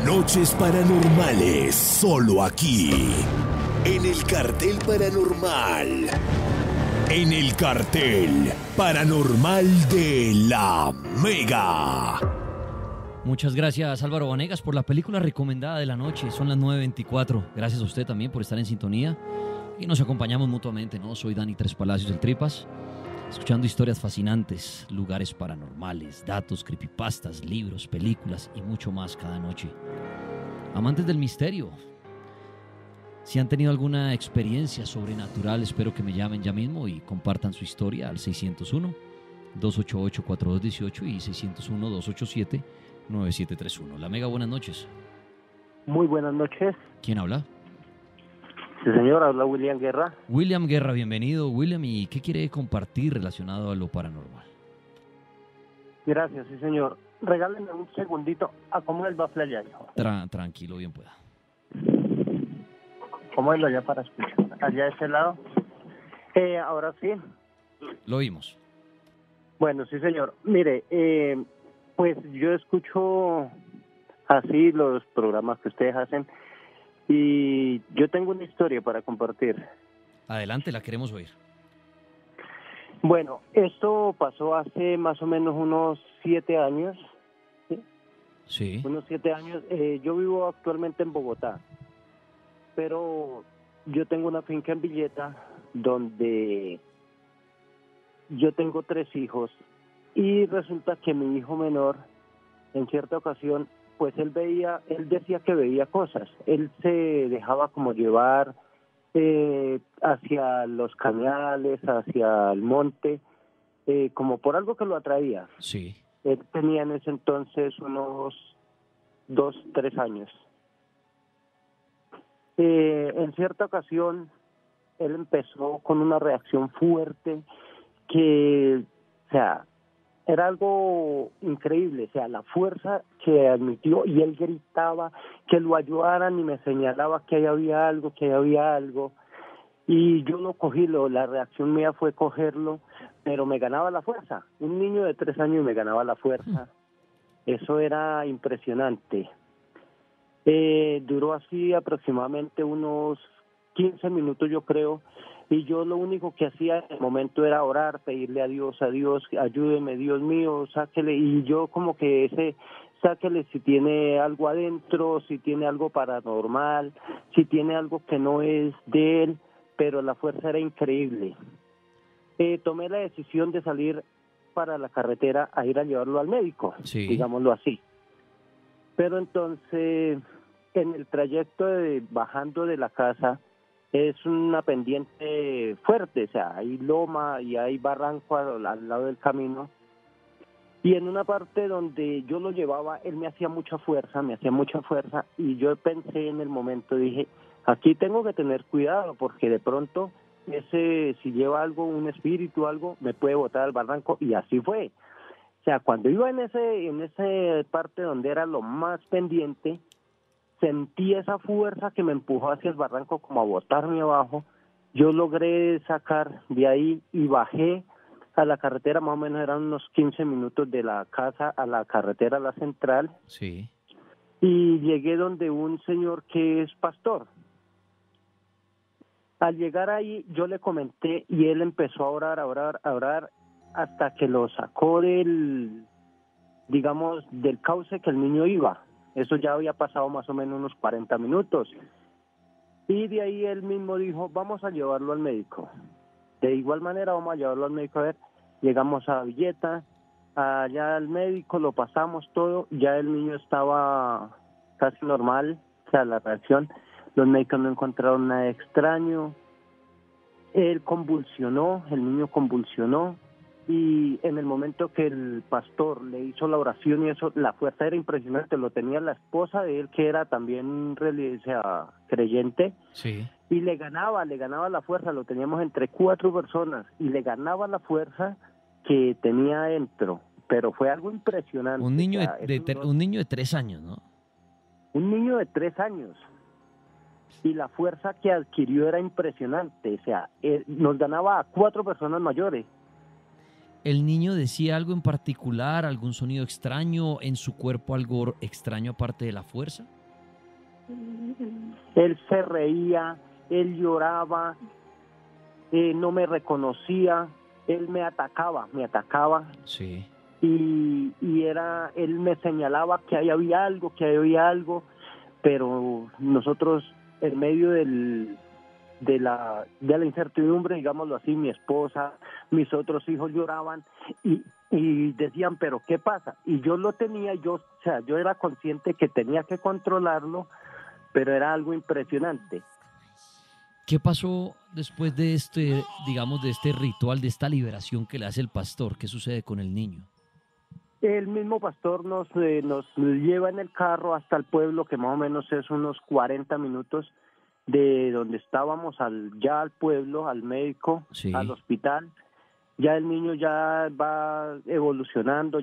Noches paranormales, solo aquí, en el Cartel Paranormal. En el Cartel Paranormal de La Mega. Muchas gracias, Álvaro Vanegas, por la película recomendada de la noche. Son las 9:24. Gracias a usted también por estar en sintonía. Y nos acompañamos mutuamente, ¿no? Soy Dani Tres Palacios, el Tripas, escuchando historias fascinantes, lugares paranormales, datos, creepypastas, libros, películas y mucho más cada noche. Amantes del misterio, si han tenido alguna experiencia sobrenatural, espero que me llamen ya mismo y compartan su historia al 601-288-4218 y 601-287-9731. La Mega, buenas noches. Muy buenas noches. ¿Quién habla? Sí, señor, habla William Guerra. William Guerra, bienvenido. William, ¿y qué quiere compartir relacionado a lo paranormal? Gracias, sí, señor. Regálenme un segundito. ¿Cómo es el bafle allá, hijo? Tranquilo, bien pueda. ¿Cómo es lo allá para escuchar? Allá de ese lado. Ahora sí. Lo oímos. Bueno, sí, señor. Mire, pues yo escucho así los programas que ustedes hacen y yo tengo una historia para compartir. Adelante, la queremos oír. Bueno, esto pasó hace más o menos unos 7 años. ¿Sí? Sí. Unos 7 años. Yo vivo actualmente en Bogotá, pero yo tengo una finca en Villeta donde yo tengo 3 hijos y resulta que mi hijo menor, en cierta ocasión, pues él decía que veía cosas. Él se dejaba como llevar hacia los cañales, hacia el monte, como por algo que lo atraía. Sí. Él tenía en ese entonces unos 2, 3 años. En cierta ocasión, él empezó con una reacción fuerte que, o sea, era algo increíble, o sea, la fuerza que admitió, y él gritaba que lo ayudaran y me señalaba que ahí había algo, y yo lo cogí, la reacción mía fue cogerlo, pero me ganaba la fuerza. Un niño de 3 años me ganaba la fuerza. Eso era impresionante. Duró así aproximadamente unos 15 minutos, yo creo, y yo lo único que hacía en el momento era orar, pedirle a Dios, ayúdeme, Dios mío, sáquele, y yo como que sáquele si tiene algo adentro, si tiene algo paranormal, si tiene algo que no es de él, pero la fuerza era increíble. Tomé la decisión de salir para la carretera a ir a llevarlo al médico, Sí. Digámoslo así. Pero entonces, en el trayecto bajando de la casa, es una pendiente fuerte, o sea, hay loma y hay barranco al lado del camino. Y en una parte donde yo lo llevaba, él me hacía mucha fuerza, y yo pensé en el momento, dije, aquí tengo que tener cuidado, porque de pronto, si lleva algo, un espíritu, algo, me puede botar al barranco, y así fue. O sea, cuando iba en ese parte donde era lo más pendiente, sentí esa fuerza que me empujó hacia el barranco como a botarme abajo. Yo logré sacar de ahí y bajé a la carretera, más o menos eran unos 15 minutos de la casa a la carretera, a la central. Sí. Y llegué donde un señor que es pastor. Al llegar ahí yo le comenté y él empezó a orar hasta que lo sacó del cauce que el niño iba. Eso ya había pasado más o menos unos 40 minutos. Y de ahí él mismo dijo, vamos a llevarlo al médico. De igual manera vamos a llevarlo al médico. A ver, llegamos a Villeta, allá al médico, lo pasamos todo, ya el niño estaba casi normal, o sea, la reacción. Los médicos no encontraron nada extraño. El niño convulsionó. Y en el momento que el pastor le hizo la oración y eso, la fuerza era impresionante, lo tenía la esposa de él, que era también creyente, Sí. y le ganaba la fuerza, lo teníamos entre 4 personas, y le ganaba la fuerza que tenía adentro, pero fue algo impresionante. Un niño, o sea, un niño de 3 años, ¿no? Un niño de 3 años. Y la fuerza que adquirió era impresionante, o sea, nos ganaba a 4 personas mayores. ¿El niño decía algo en particular, algún sonido extraño, en su cuerpo algo extraño aparte de la fuerza? Él se reía, él lloraba, no me reconocía, él me atacaba Sí. y él me señalaba que ahí había algo, pero nosotros en medio de la incertidumbre, digámoslo así, mi esposa, mis otros hijos lloraban y decían, pero ¿qué pasa? Y yo lo tenía, o sea, yo era consciente que tenía que controlarlo, pero era algo impresionante. ¿Qué pasó después de este, digamos, de este ritual, de esta liberación que le hace el pastor? ¿Qué sucede con el niño? El mismo pastor nos lleva en el carro hasta el pueblo, que más o menos es unos 40 minutos de donde estábamos, ya al pueblo, al médico, Sí. al hospital. Ya el niño ya va evolucionando,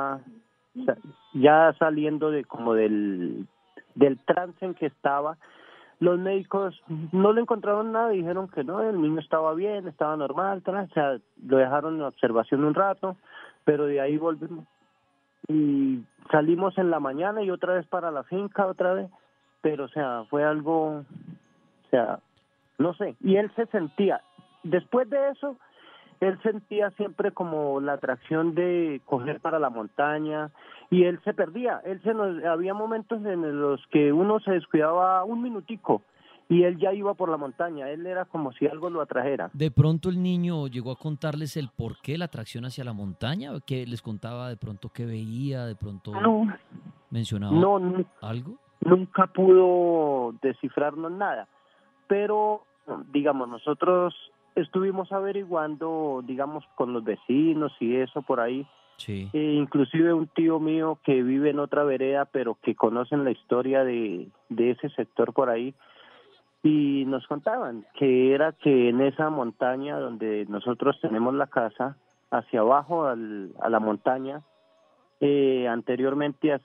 ya saliendo del trance en que estaba. Los médicos no le encontraron nada, dijeron que no, el niño estaba bien, estaba normal, o sea, lo dejaron en observación un rato, pero de ahí volvimos y salimos en la mañana y otra vez para la finca, otra vez, pero o sea, fue algo, o sea, no sé, y él se sentía, después de eso, él sentía siempre como la atracción de coger para la montaña y él se perdía, había momentos en los que uno se descuidaba un minutico y él ya iba por la montaña, él era como si algo lo atrajera. De pronto el niño llegó a contarles el porqué la atracción hacia la montaña, que les contaba de pronto qué veía, de pronto mencionaba algo. Nunca pudo descifrarnos nada, pero digamos, nosotros estuvimos averiguando, digamos, con los vecinos y eso por ahí, Sí. Inclusive un tío mío que vive en otra vereda, pero que conocen la historia de ese sector por ahí, y nos contaban que era que en esa montaña donde nosotros tenemos la casa, hacia abajo a la montaña, anteriormente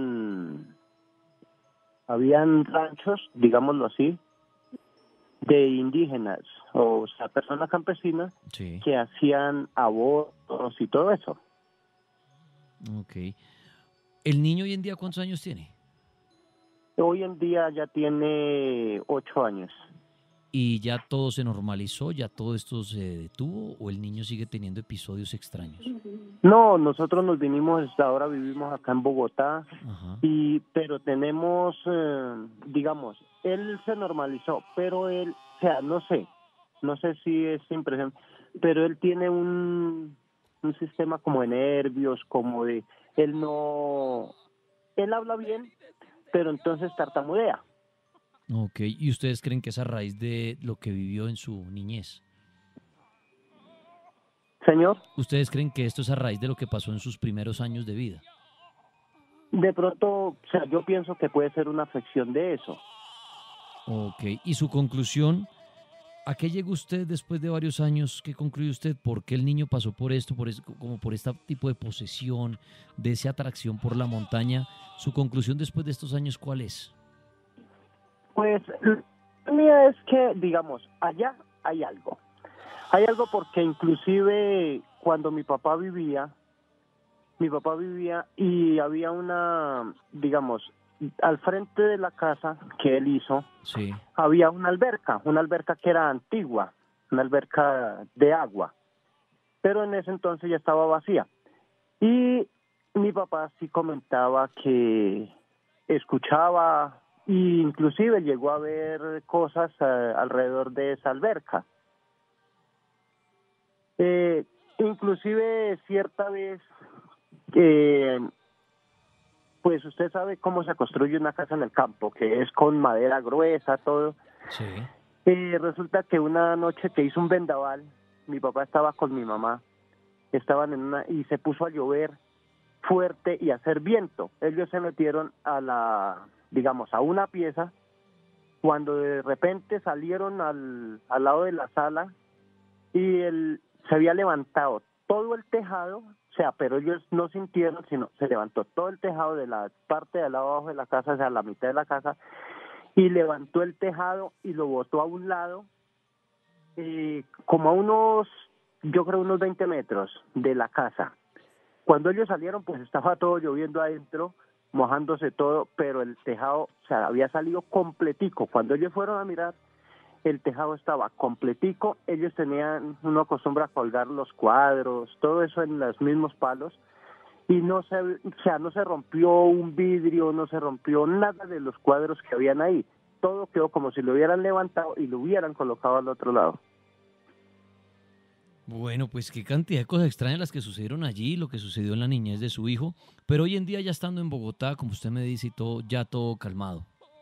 habían ranchos, digámoslo así, de indígenas, o sea, personas campesinas Sí. que hacían abortos y todo eso. Ok. ¿El niño hoy en día cuántos años tiene? Hoy en día ya tiene 8 años. ¿Y ya todo se normalizó? ¿Ya todo esto se detuvo? ¿O el niño sigue teniendo episodios extraños? No, nosotros nos vinimos, hasta ahora vivimos acá en Bogotá, Ajá. pero tenemos, digamos, él se normalizó, pero él, o sea, no sé si es impresión, pero él tiene un sistema como de nervios, él habla bien, pero entonces tartamudea. Ok. ¿Y ustedes creen que es a raíz de lo que vivió en su niñez? Señor, ¿Ustedes creen que esto es a raíz de lo que pasó en sus primeros años de vida? de pronto, o sea, yo pienso que puede ser una afección de eso. Ok. ¿Y su conclusión? ¿A qué llegó usted después de varios años? ¿Qué concluye usted? ¿Por qué el niño pasó por esto, como por este tipo de posesión, de esa atracción por la montaña? ¿Su conclusión después de estos años cuál es? Pues la mía es que, digamos, allá hay algo. Hay algo porque inclusive cuando mi papá vivía y había digamos, al frente de la casa que él hizo, Sí. había una alberca que era antigua, una alberca de agua, pero en ese entonces ya estaba vacía. Y mi papá sí comentaba que escuchaba e inclusive llegó a ver cosas alrededor de esa alberca. Inclusive cierta vez, pues usted sabe cómo se construye una casa en el campo, que es con madera gruesa, todo. Sí. Resulta que una noche que hizo un vendaval, mi papá estaba con mi mamá, estaban y se puso a llover fuerte y a hacer viento. Ellos se metieron digamos, a una pieza, cuando de repente salieron al lado de la sala y se había levantado todo el tejado, o sea, pero ellos no sintieron, sino se levantó todo el tejado de la parte de al lado abajo de la casa, o sea, la mitad de la casa, y levantó el tejado y lo botó a un lado, como a yo creo unos 20 metros de la casa. Cuando ellos salieron, pues estaba todo lloviendo adentro mojándose todo, pero el tejado, o sea, había salido completico. Cuando ellos fueron a mirar, el tejado estaba completico. Ellos tenían, uno acostumbra a colgar los cuadros, todo eso en los mismos palos, y no se rompió un vidrio, no se rompió nada de los cuadros que habían ahí. Todo quedó como si lo hubieran levantado y lo hubieran colocado al otro lado. Bueno, pues qué cantidad de cosas extrañas las que sucedieron allí, lo que sucedió en la niñez de su hijo, pero hoy en día ya estando en Bogotá, como usted me dice, y todo, ya todo calmado.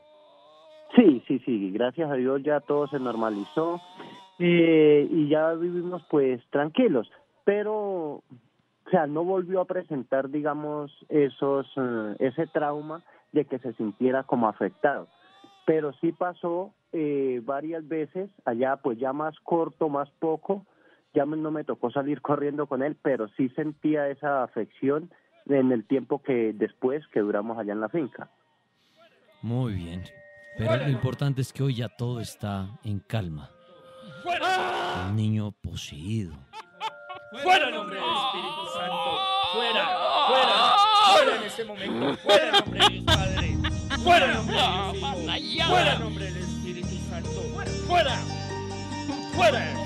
Sí, gracias a Dios ya todo se normalizó, y ya vivimos pues tranquilos, pero, o sea, no volvió a presentar, digamos, ese trauma de que se sintiera como afectado, pero sí pasó varias veces, allá pues ya más corto, más poco. Ya no me tocó salir corriendo con él, pero sí sentía esa afección en el tiempo que después que duramos allá en la finca. Muy bien, pero lo importante es que hoy ya todo está en calma. Un niño poseído. ¡Fuera en nombre del Espíritu Santo! ¡Fuera! ¡Fuera! ¡Fuera en este momento! ¡Fuera en nombre de Dios Padre! ¡Fuera en nombre de Dios Hijo! ¡Fuera en nombre del Espíritu Santo! ¡Fuera! ¡Fuera!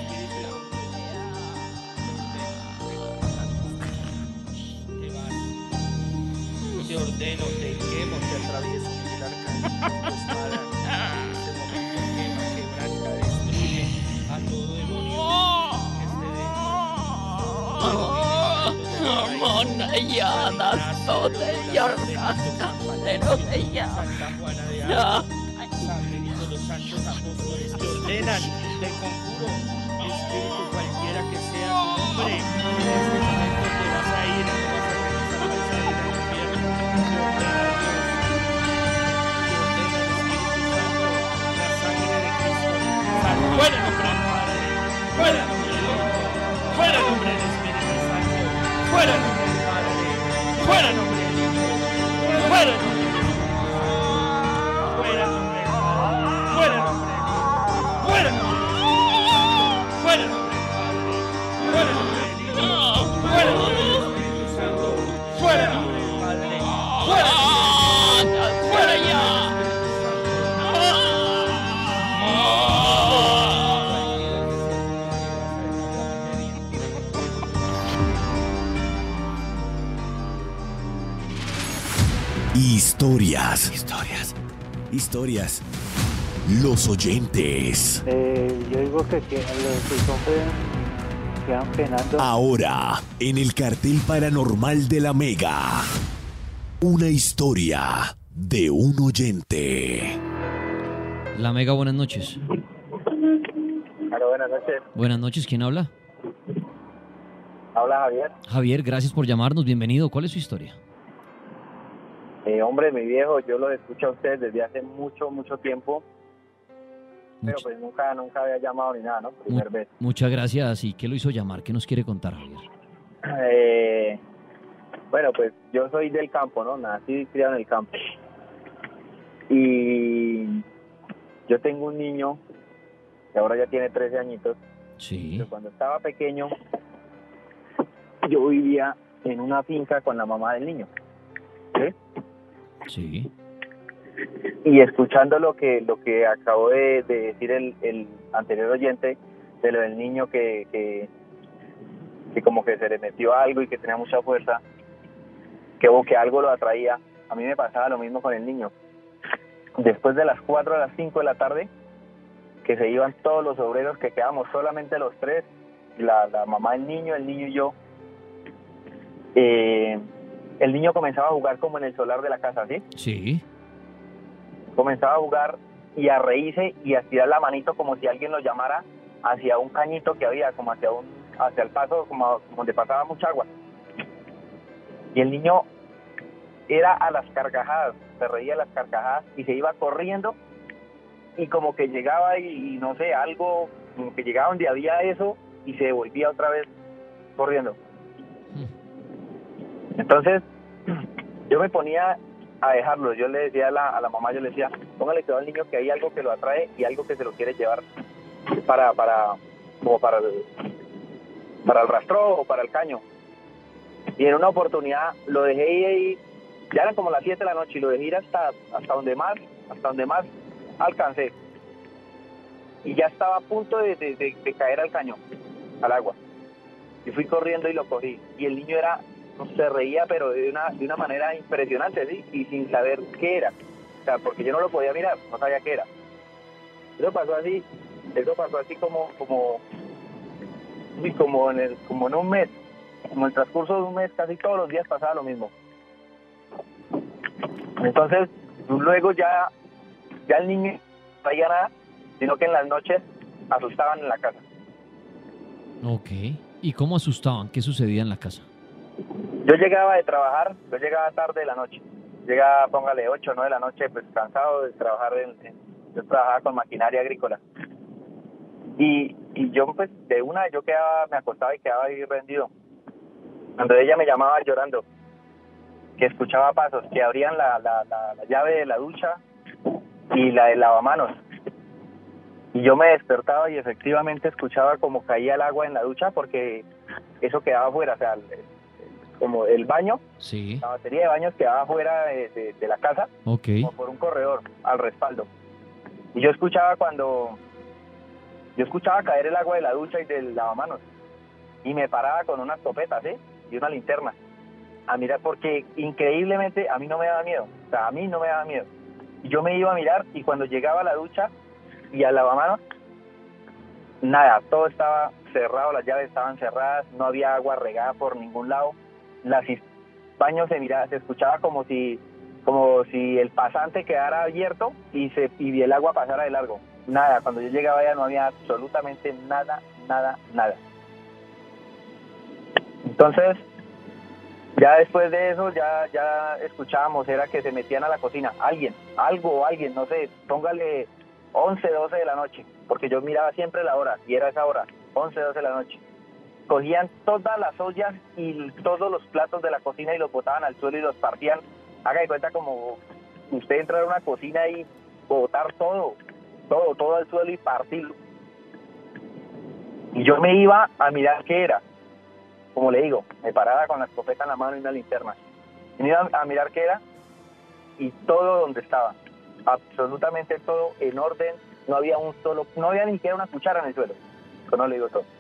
Te ordeno, te quemo, te atravieso con el arcángel, tu espada. En este momento quema, quebranta, destruye a todo demonio que esté dentro. Los santos apóstoles te ordenan, te conjuro, espíritu cualquiera que sea tu nombre, en este momento te vas a ir, no vas a regresar, vas a ir al infierno. Te ordena Dios, te ordena el Espíritu Santo, la sangre de Cristo. Fuera en nombre del Padre, fuera en nombre del Hijo, fuera en nombre del Espíritu Santo, fuera en nombre del Padre, fuera en nombre del Hijo, fuera en nombre del Espíritu Santo, fuera en nombre del Padre, fuera en nombre del Hijo, fuera en nombre del Espíritu, fuera en nombre del Padre, fuera en nombre del Hijo, fuera en nombre del Espíritu Santo, fuera en nombre del Padre, fuera en nombre del Hijo, fuera ya. Historias. Los oyentes. Yo digo que los hombres quedan penando. Ahora, en el cartel paranormal de la Mega. Una historia de un oyente. La Mega, buenas noches. Hola, buenas noches. Buenas noches, ¿quién habla? Habla Javier. Javier, gracias por llamarnos, bienvenido. ¿Cuál es su historia? Hombre, mi viejo, yo lo escucho a usted desde hace mucho tiempo, pero pues nunca había llamado ni nada, ¿no? Primer vez. Muchas gracias. ¿Y qué lo hizo llamar? ¿Qué nos quiere contar, Javier? Bueno, pues yo soy del campo, ¿no? Nací y criado en el campo. Y yo tengo un niño que ahora ya tiene 13 añitos. Sí. Pero cuando estaba pequeño, yo vivía en una finca con la mamá del niño. ¿Sí? Sí. Y escuchando lo que acabó de decir el anterior oyente, de lo del niño que como que se le metió algo y que tenía mucha fuerza, que algo lo atraía, a mí me pasaba lo mismo con el niño. Después de las 4 a las 5 de la tarde, que se iban todos los obreros, que quedamos solamente los tres, la mamá del niño, el niño y yo, el niño comenzaba a jugar como en el solar de la casa, ¿sí? Sí. Comenzaba a jugar y a reírse y a estirar la manito como si alguien lo llamara hacia un cañito que había, como hacia el paso, como donde pasaba mucha agua. Y el niño era a las carcajadas, se reía a las carcajadas y se iba corriendo, y como que llegaba y no sé, algo, como que llegaba donde había eso y se volvía otra vez corriendo. Entonces yo me ponía a dejarlo. Yo le decía a la mamá, yo le decía, póngale cuidado al niño, que hay algo que lo atrae y algo que se lo quiere llevar para el rastro o para el caño. Y en una oportunidad lo dejé ahí Ya eran como las 7 de la noche y lo dejé ir hasta donde más alcancé. Y ya estaba a punto de caer al cañón, al agua. Y fui corriendo y lo cogí. Y el niño se reía, pero de una manera impresionante, ¿sí? Y sin saber qué era. O sea, porque yo no lo podía mirar, no sabía qué era. Eso pasó así como en un mes. Como en el transcurso de un mes, casi todos los días pasaba lo mismo. Entonces, luego ya el niño no traía nada, sino que en las noches asustaban en la casa. Ok. ¿Y cómo asustaban? ¿Qué sucedía en la casa? Yo llegaba de trabajar, yo llegaba tarde de la noche. Llegaba, póngale 8 o 9 de la noche, pues cansado de trabajar. Yo trabajaba con maquinaria agrícola. Y yo, pues, yo me acostaba y quedaba ahí rendido. Cuando ella me llamaba llorando, que escuchaba pasos, que abrían la llave de la ducha y la del lavamanos. Y yo me despertaba y efectivamente escuchaba como caía el agua en la ducha, porque eso quedaba afuera, o sea, como el baño, sí, la batería de baños quedaba afuera de la casa, ok, como por un corredor al respaldo. Y yo escuchaba caer el agua de la ducha y del lavamanos, y me paraba con una escopeta, ¿sí? Y una linterna a mirar, porque increíblemente a mí no me daba miedo, o sea, a mí no me daba miedo. Y yo me iba a mirar, y cuando llegaba a la ducha y al lavamanos, nada, todo estaba cerrado, las llaves estaban cerradas, no había agua regada por ningún lado, baño se escuchaba como si el pasante quedara abierto y el agua pasara de largo. Nada, cuando yo llegaba ya no había absolutamente nada. Entonces, ya después de eso, ya escuchábamos, era que se metían a la cocina, alguien, no sé, póngale 11, 12 de la noche, porque yo miraba siempre la hora, y era esa hora, 11, 12 de la noche. Cogían todas las ollas y todos los platos de la cocina y los botaban al suelo y los partían. Haga de cuenta como usted entrar a una cocina y botar todo al suelo y partirlo. Y yo me iba a mirar qué era. Como le digo, me paraba con la escopeta en la mano y una linterna. Y me iba a mirar qué era, y todo donde estaba, absolutamente todo en orden, no había ni siquiera una cuchara en el suelo. Eso no le digo todo.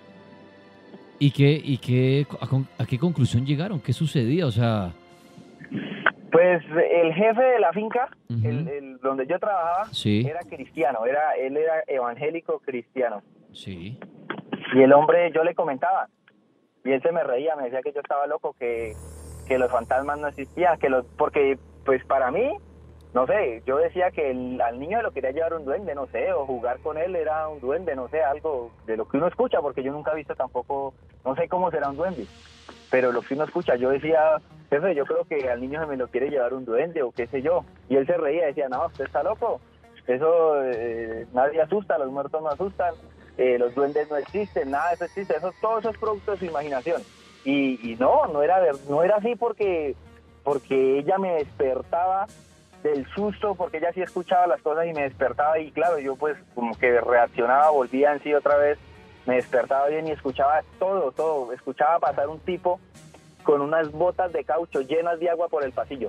¿A qué conclusión llegaron? ¿Qué sucedía? O sea... Pues el jefe de la finca, uh-huh, el donde yo trabajaba, sí, era cristiano, él era evangélico cristiano. Sí. Y el hombre, yo le comentaba, y él se me reía, me decía que yo estaba loco, que los fantasmas no existían, porque pues para mí, no sé, yo decía que al niño lo quería llevar un duende, no sé, o jugar con él era un duende, no sé, algo de lo que uno escucha, porque yo nunca he visto tampoco, no sé cómo será un duende, pero lo que uno escucha, yo decía, jefe, yo creo que al niño se me lo quiere llevar un duende, o qué sé yo, y él se reía, decía, no, usted está loco, eso nadie asusta, los muertos no asustan, los duendes no existen, nada de eso existe, todo eso es producto de su imaginación, y no era así, porque ella me despertaba del susto, porque ella sí escuchaba las cosas y me despertaba, y claro, yo pues como que reaccionaba, volvía en sí otra vez, me despertaba bien y escuchaba todo, escuchaba pasar un tipo con unas botas de caucho llenas de agua por el pasillo,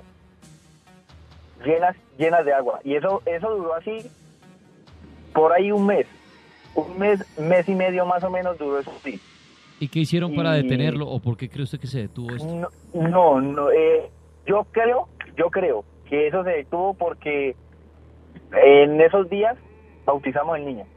llenas de agua, y eso duró así por ahí un mes y medio más o menos duró eso así. ¿Y qué hicieron para detenerlo, o por qué cree usted que se detuvo esto? Yo creo que eso se detuvo porque en esos días bautizamos el niño.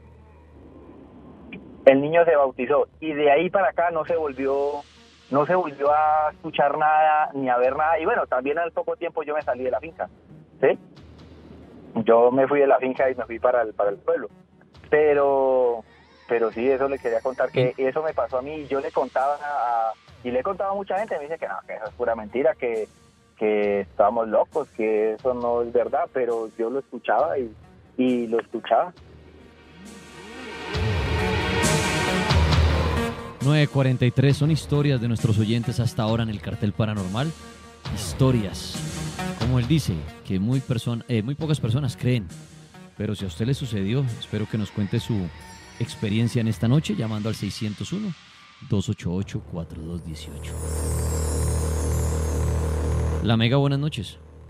El niño se bautizó y de ahí para acá no se volvió a escuchar nada ni a ver nada. Y bueno, también al poco tiempo yo me salí de la finca, ¿sí? Yo me fui de la finca y me fui para el pueblo. Pero sí, eso le quería contar, que eso me pasó a mí, y yo le contaba y le he contado a mucha gente, me dice que no, que eso es pura mentira, que estábamos locos, que eso no es verdad, pero yo lo escuchaba y lo escuchaba. 9:43, son historias de nuestros oyentes hasta ahora en el Cartel Paranormal. Historias, como él dice, que muy pocas personas creen. Pero si a usted le sucedió, espero que nos cuente su experiencia en esta noche llamando al 601-288-4218. La Mega, buenas noches.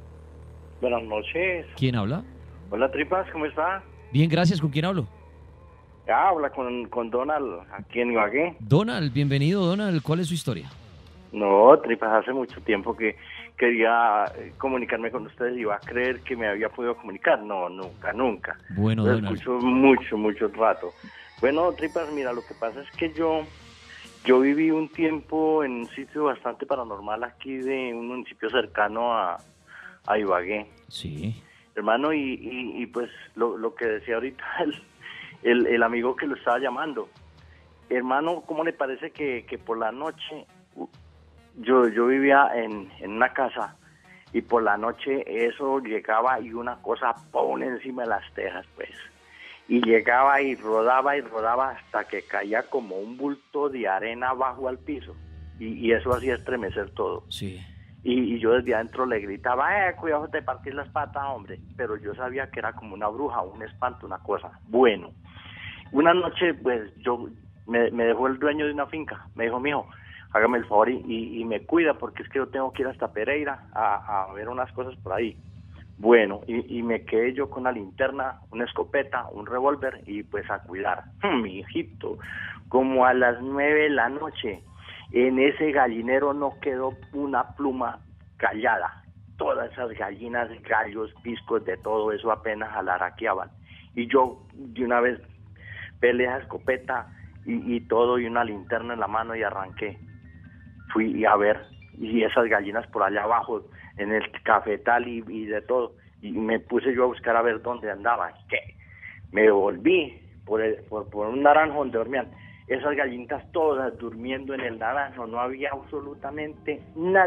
Buenas noches. ¿Quién habla? Hola, Tripas, ¿cómo está? Bien, gracias. ¿Con quién hablo? Habla con Donald, aquí en Ibagué. Donald, bienvenido, Donald. ¿Cuál es su historia? No, Tripas, hace mucho tiempo que quería comunicarme con ustedes y iba a creer que me había podido comunicar. No, nunca. Bueno, Lo Donald. escucho mucho rato. Bueno, Tripas, mira, lo que pasa es que yo viví un tiempo en un sitio bastante paranormal aquí de un municipio cercano a Ibagué. Sí. Hermano, y pues lo que decía ahorita el amigo que lo estaba llamando. Hermano, ¿cómo le parece que por la noche, yo vivía en una casa y por la noche eso llegaba y una cosa pone encima de las tejas, pues? Y llegaba y rodaba hasta que caía como un bulto de arena abajo al piso. Y eso hacía estremecer todo. Sí. Y yo desde adentro le gritaba, cuidado de partir las patas, hombre. Pero yo sabía que era como una bruja, un espanto, una cosa. Bueno, una noche, pues, me dejó el dueño de una finca. Me dijo, mijo, hágame el favor y me cuida, porque es que yo tengo que ir hasta Pereira a ver unas cosas por ahí. Bueno, y me quedé yo con una linterna, una escopeta, un revólver y pues a cuidar. Mi hijito, como a las 9 de la noche, en ese gallinero no quedó una pluma callada. Todas esas gallinas, gallos, piscos, de todo eso apenas alaraqueaban. Y yo de una vez pelé esa escopeta y todo y una linterna en la mano y arranqué. Fui a ver, y esas gallinas por allá abajo, en el cafetal y de todo. Y me puse yo a buscar a ver dónde andaba. ¿Qué? Me volví por un naranjo donde dormían. Esas gallinitas todas durmiendo en el naranjo. No había absolutamente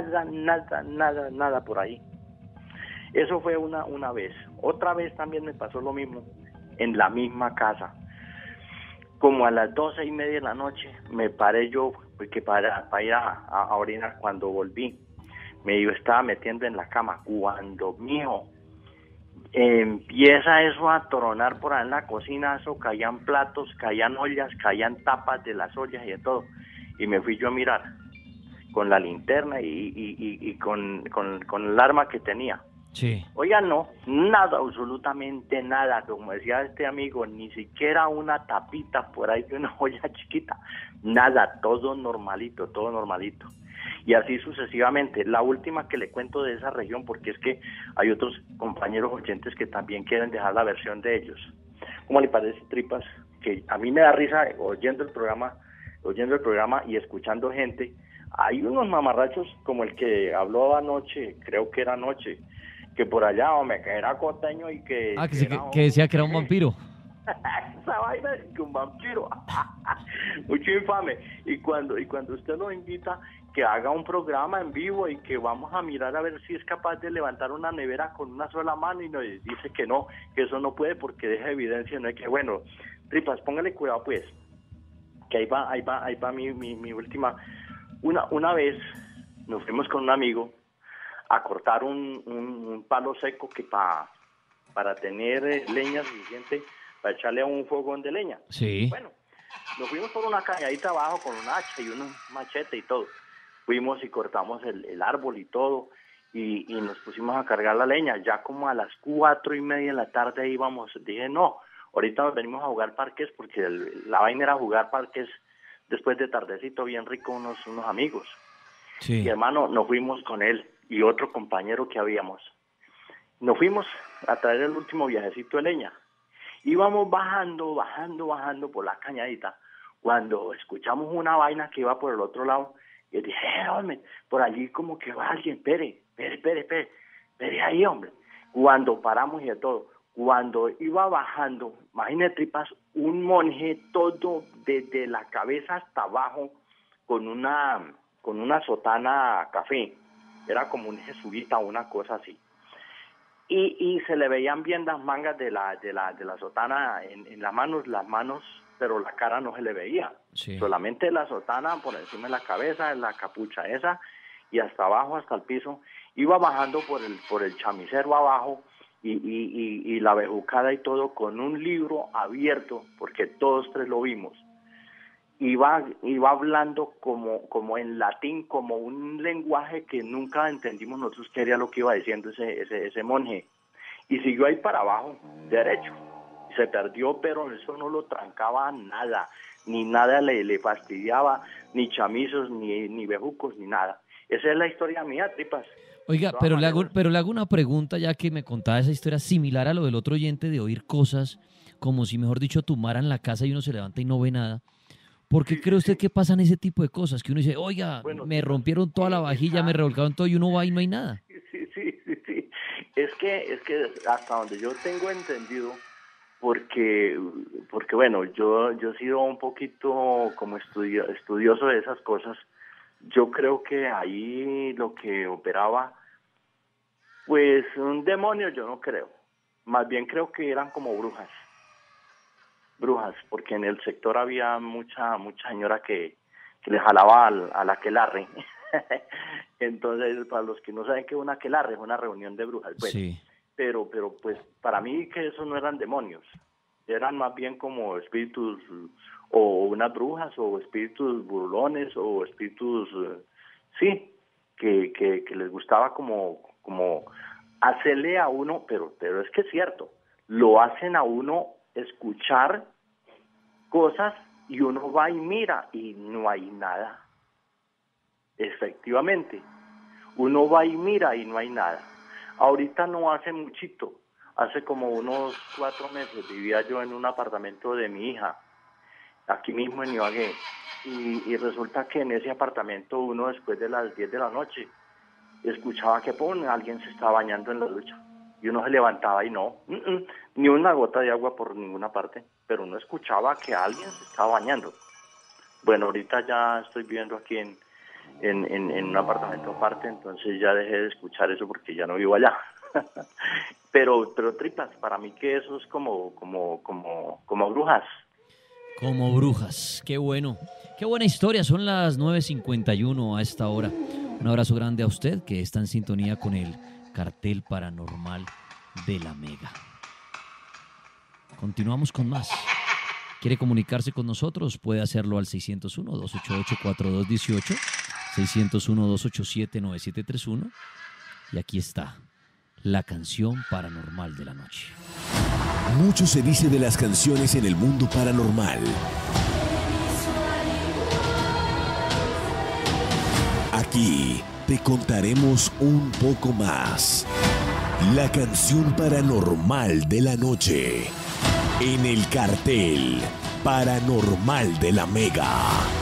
nada por ahí. Eso fue una vez. Otra vez también me pasó lo mismo, en la misma casa. Como a las 12:30 de la noche me paré yo porque para ir a orinar. Cuando volví yo estaba metiendo en la cama cuando, mijo, empieza eso a tronar por ahí en la cocina. Eso caían platos, caían ollas, caían tapas de las ollas y de todo. Y me fui yo a mirar con la linterna y con el arma que tenía. Sí. Oiga, no, nada, absolutamente nada, como decía este amigo, ni siquiera una tapita por ahí de una olla chiquita, nada, todo normalito. Y así sucesivamente. La última que le cuento de esa región, porque es que hay otros compañeros oyentes que también quieren dejar la versión de ellos. ¿Cómo le parece, Tripas? Que a mí me da risa oyendo el programa y escuchando gente. Hay unos mamarrachos como el que habló anoche, creo que era anoche, que por allá, hombre, que era costeño y que... que decía que era un vampiro. Esa vaina es que un vampiro. Mucho infame. Y cuando usted lo invita, que haga un programa en vivo y que vamos a mirar a ver si es capaz de levantar una nevera con una sola mano y nos dice que no, que eso no puede porque deja evidencia. No es que, bueno, Tripas, póngale cuidado pues, que ahí va mi última. Una vez nos fuimos con un amigo a cortar un palo seco que para tener leña suficiente para echarle a un fogón de leña. Sí. Bueno, nos fuimos por una cañadita abajo con un hacha y un machete y todo. Fuimos y cortamos el árbol y todo y nos pusimos a cargar la leña. Ya como a las 4:30 de la tarde íbamos. Dije, no, ahorita nos venimos a jugar parques porque la vaina era jugar parques después de tardecito bien rico unos amigos. Sí. Y hermano, nos fuimos con él y otro compañero que habíamos. Nos fuimos a traer el último viajecito de leña. Íbamos bajando por la cañadita, cuando escuchamos una vaina que iba por el otro lado, y dije, hombre, por allí como que va alguien, espere ahí, hombre. Cuando paramos y de todo, cuando iba bajando, imagínate, Tripas, un monje todo desde la cabeza hasta abajo, con una sotana café, era como un jesuita, una cosa así. Y se le veían bien las mangas de la sotana en las manos, pero la cara no se le veía. Sí. Solamente la sotana por encima de la cabeza, la capucha esa, y hasta abajo, hasta el piso. Iba bajando por el chamisero abajo y la bejucada y todo, con un libro abierto, porque todos tres lo vimos. iba hablando como en latín, como un lenguaje que nunca entendimos nosotros qué era lo que iba diciendo ese monje. Y siguió ahí para abajo, derecho. Se perdió, pero eso no lo trancaba nada, ni nada le fastidiaba, ni chamizos, ni bejucos, ni nada. Esa es la historia mía, Tripas. Oiga, pero le hago una pregunta, ya que me contaba esa historia similar a lo del otro oyente, de oír cosas como si, mejor dicho, tumbaran la casa y uno se levanta y no ve nada. ¿Por qué cree usted que pasan ese tipo de cosas? Que uno dice, oiga, bueno, me rompieron toda la vajilla, me revolcaron todo, y uno va y no hay nada. Sí. Es que hasta donde yo tengo entendido, porque bueno, yo he sido un poquito como estudioso de esas cosas. Yo creo que ahí lo que operaba, pues un demonio yo no creo. Más bien creo que eran como brujas, porque en el sector había mucha señora que le jalaba a la aquelarre. Entonces, para los que no saben qué es una aquelarre, es una reunión de brujas. Pues. Sí. Pero pues para mí que esos no eran demonios, eran más bien como espíritus, o unas brujas, o espíritus burlones, o espíritus, sí, que les gustaba como hacerle a uno, pero es que es cierto, lo hacen a uno escuchar cosas y uno va y mira y no hay nada. Efectivamente, uno va y mira y no hay nada. Ahorita no hace muchito, hace como unos 4 meses vivía yo en un apartamento de mi hija, aquí mismo en Ibagué, y resulta que en ese apartamento uno después de las 10 de la noche escuchaba que alguien se estaba bañando en la ducha, y uno se levantaba y no, ni una gota de agua por ninguna parte, pero uno escuchaba que alguien se estaba bañando. Bueno, ahorita ya estoy viviendo aquí en un apartamento aparte, entonces ya dejé de escuchar eso porque ya no vivo allá. pero Tripas, para mí que eso es como brujas. Como brujas, qué bueno. Qué buena historia, son las 9:51 a esta hora. Un abrazo grande a usted que está en sintonía con el Cartel Paranormal de la Mega. Continuamos con más. ¿Quiere comunicarse con nosotros? Puede hacerlo al 601-288-4218, 601-287-9731. Y aquí está la canción paranormal de la noche. Mucho se dice de las canciones en el mundo paranormal. Aquí te contaremos un poco más. La canción paranormal de la noche. En el Cartel Paranormal de la Mega.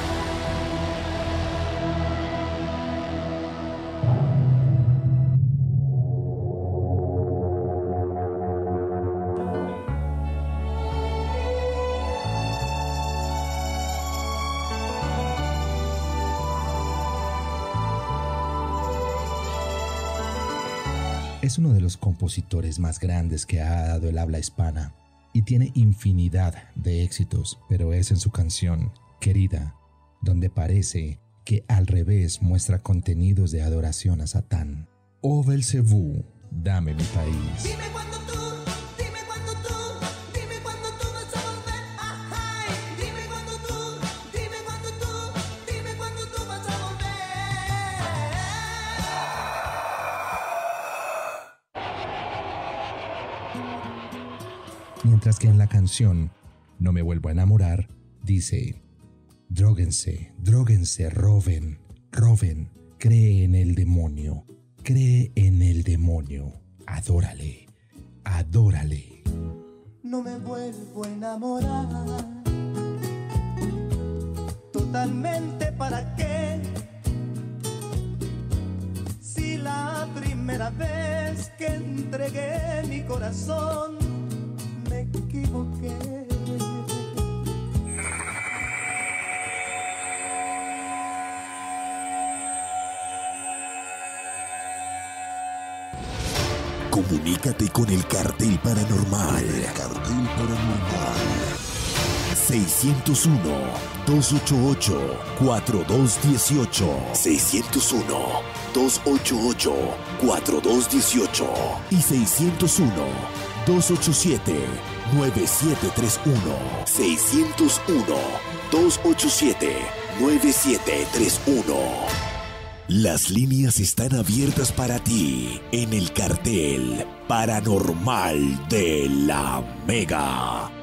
Es uno de los compositores más grandes que ha dado el habla hispana y tiene infinidad de éxitos, pero es en su canción Querida, donde parece que al revés muestra contenidos de adoración a Satán. Oh Belcebú, dame mi país. Dime cuándo tú vas a volver. Ay, dime cuándo tú vas a volver. Mientras que en la canción No me vuelvo a enamorar, dice: Dróguense, roben, cree en el demonio, adórale. No me vuelvo a enamorar, totalmente para qué, si la primera vez que entregué mi corazón me equivoqué. Comunícate con el Cartel Paranormal. 601-288-4218. 601-288-4218. Y 601-287-9731. 287-9731. Las líneas están abiertas para ti en el cartel paranormal de la Mega.